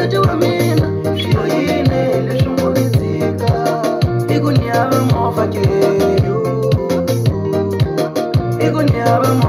Mutoti wa mina yoyine leshungulizika ikunyaba mofa keyo ikunyaba